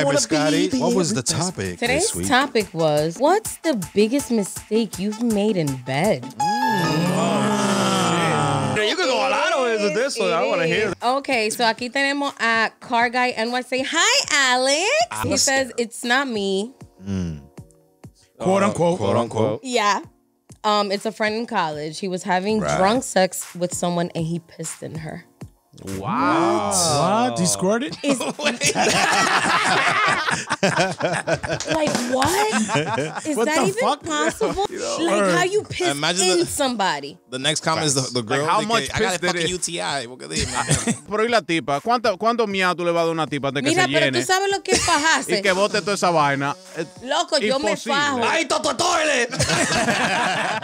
Private Scotty. What was the topic? Today's topic was, what's the biggest mistake you've made in bed? You could go a lot of this, so I want to hear. Okay, so aquí tenemos a Car Guy NYC. Hi, Alex. He says, it's not me. Quote unquote. Quote unquote. Yeah. It's a friend in college. He was having drunk sex with someone and he pissed in her. Wow. What? He squirted? Like, what? Is What that the even fuck? possible? Like, how you piss in somebody? The next comment is the girl. Like, how much I got a piss did fucking it- UTI. What could they, man? Pero y la tipa, ¿cuánto miau tú le vas a dar a una tipa antes que Mira, se pero llene tú sabes lo que es fajarse. y que bote toda esa vaina? Loco, yo me Imposible. fajo. ¡Ay, toto toilet!